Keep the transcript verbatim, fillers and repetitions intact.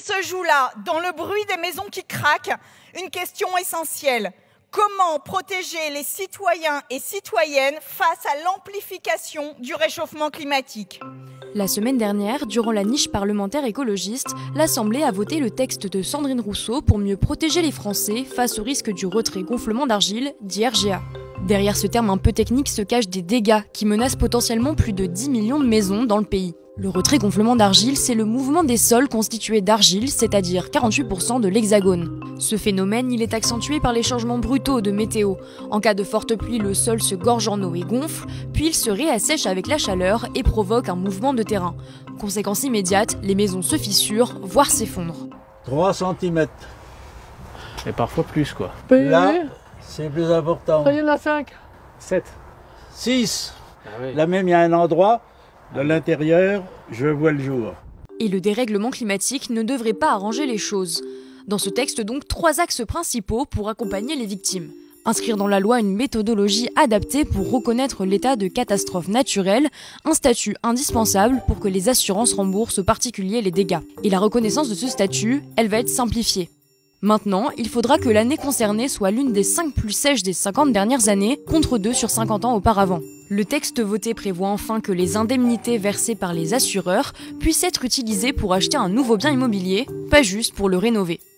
se joue là, dans le bruit des maisons qui craquent, une question essentielle. Comment protéger les citoyens et citoyennes face à l'amplification du réchauffement climatique ? La semaine dernière, durant la niche parlementaire écologiste, l'Assemblée a voté le texte de Sandrine Rousseau pour mieux protéger les Français face au risque du retrait gonflement d'argile, dit R G A. Derrière ce terme un peu technique se cachent des dégâts qui menacent potentiellement plus de dix millions de maisons dans le pays. Le retrait gonflement d'argile, c'est le mouvement des sols constitués d'argile, c'est-à-dire quarante-huit pour cent de l'Hexagone. Ce phénomène, il est accentué par les changements brutaux de météo. En cas de forte pluie, le sol se gorge en eau et gonfle, puis il se réassèche avec la chaleur et provoque un mouvement de terrain. Conséquence immédiate, les maisons se fissurent, voire s'effondrent. trois centimètres. Et parfois plus, quoi. Là, c'est plus important. Il y en a cinq. sept. six. Ah oui. Là même, il y a un endroit, de l'intérieur, je vois le jour. Et le dérèglement climatique ne devrait pas arranger les choses. Dans ce texte donc, trois axes principaux pour accompagner les victimes. Inscrire dans la loi une méthodologie adaptée pour reconnaître l'état de catastrophe naturelle, un statut indispensable pour que les assurances remboursent aux particuliers les dégâts. Et la reconnaissance de ce statut, elle va être simplifiée. Maintenant, il faudra que l'année concernée soit l'une des cinq plus sèches des cinquante dernières années, contre deux sur cinquante ans auparavant. Le texte voté prévoit enfin que les indemnités versées par les assureurs puissent être utilisées pour acheter un nouveau bien immobilier, pas juste pour le rénover.